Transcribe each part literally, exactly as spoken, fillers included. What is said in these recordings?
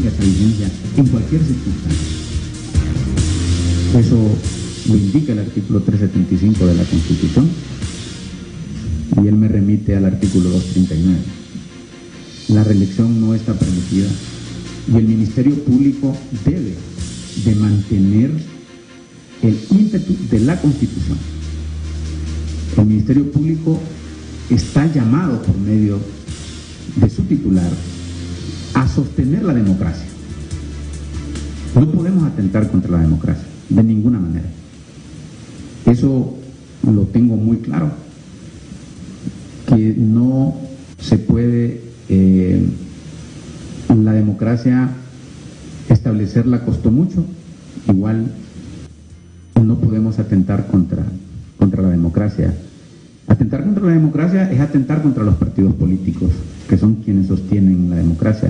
ejerga esa vigencia en cualquier circunstancia. Eso lo indica el artículo trescientos setenta y cinco de la Constitución, y él me remite al artículo doscientos treinta y nueve. La reelección no está permitida y el Ministerio Público debe de mantener el ímpetu de la Constitución. El Ministerio Público está llamado por medio de su titular a sostener la democracia. No podemos atentar contra la democracia, de ninguna manera. Eso lo tengo muy claro, que no se puede, eh, la democracia, establecerla costó mucho, igual no podemos atentar contra, contra la democracia. Atentar contra la democracia es atentar contra los partidos políticos, que son quienes sostienen la democracia.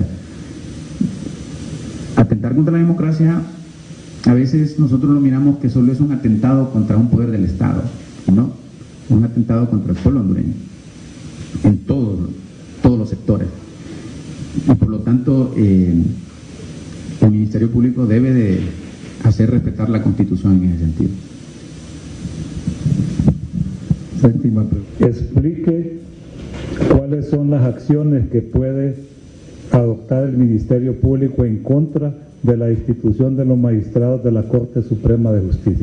Atentar contra la democracia, a veces nosotros lo miramos que solo es un atentado contra un poder del Estado, y no, es un atentado contra el pueblo hondureño, en todos, todos los sectores. Y por lo tanto, eh, el Ministerio Público debe de hacer respetar la Constitución en ese sentido. Séptima pregunta. Explique cuáles son las acciones que puede adoptar el Ministerio Público en contra de la institución de los magistrados de la Corte Suprema de Justicia.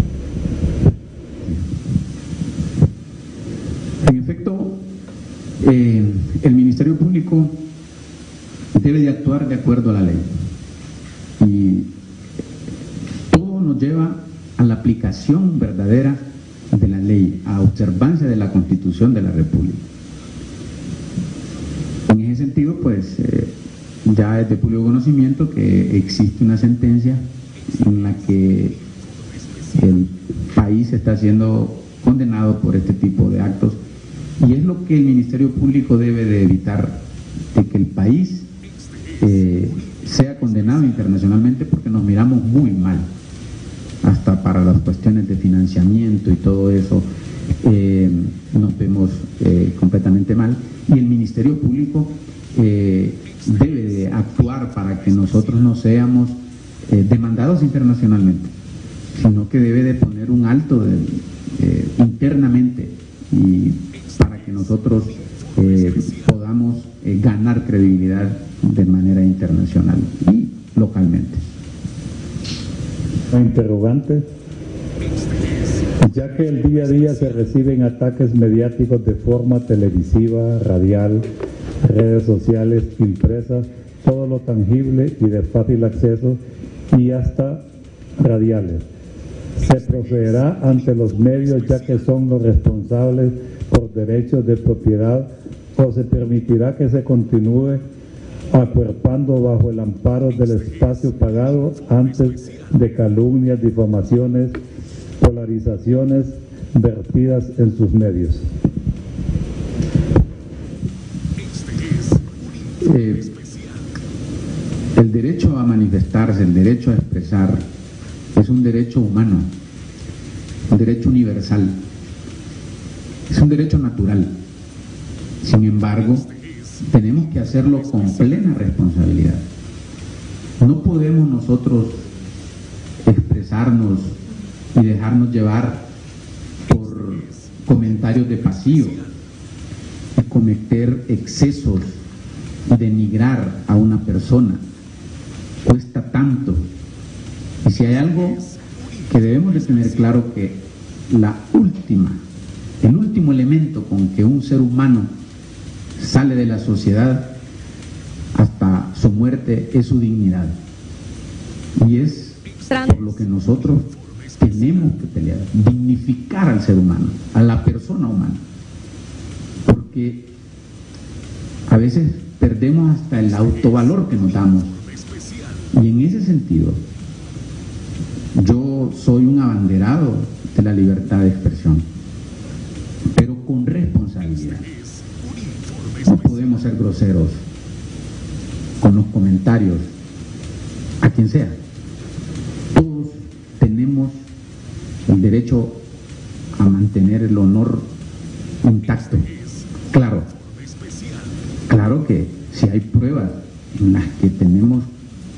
En efecto, eh, el Ministerio Público debe de actuar de acuerdo a la ley, y todo nos lleva a la aplicación verdadera de la ley, a observancia de la Constitución de la República. En ese sentido, pues eh, ya es de público conocimiento que existe una sentencia en la que el país está siendo condenado por este tipo de actos, y es lo que el Ministerio Público debe de evitar, de que el país eh, sea condenado internacionalmente, porque nos miramos muy mal, hasta para las cuestiones de financiamiento y todo eso, eh, nos vemos eh, completamente mal, y el Ministerio Público eh, debe de actuar para que nosotros no seamos eh, demandados internacionalmente, sino que debe de poner un alto de, eh, internamente, y para que nosotros eh, podamos eh, ganar credibilidad de manera internacional y localmente. Interrogante. Ya que el día a día se reciben ataques mediáticos de forma televisiva, radial, redes sociales, impresas, todo lo tangible y de fácil acceso, y hasta radiales, se procederá ante los medios, ya que son los responsables por derechos de propiedad, o se permitirá que se continúe acuerpando bajo el amparo del espacio pagado antes de calumnias, difamaciones, polarizaciones vertidas en sus medios? Eh, el derecho a manifestarse, el derecho a expresar, es un derecho humano, un derecho universal, es un derecho natural. Sin embargo, tenemos que hacerlo con plena responsabilidad. No podemos nosotros expresarnos y dejarnos llevar por comentarios de pasillo, y cometer excesos, y denigrar a una persona. Cuesta tanto. Y si hay algo que debemos de tener claro, que la última, el último elemento con que un ser humano sale de la sociedad hasta su muerte es su dignidad, y es por lo que nosotros tenemos que pelear, dignificar al ser humano, a la persona humana, porque a veces perdemos hasta el autovalor que nos damos, y en ese sentido yo soy un abanderado de la libertad de expresión, pero con responsabilidad. No podemos ser groseros con los comentarios a quien sea. Todos tenemos el derecho a mantener el honor intacto. Claro, claro que si hay pruebas en las que tenemos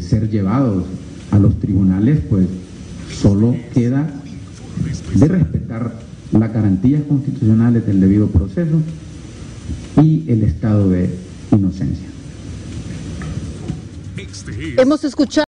ser llevados a los tribunales, pues solo queda de respetar las garantías constitucionales del debido proceso y el estado de inocencia. Hemos escuchado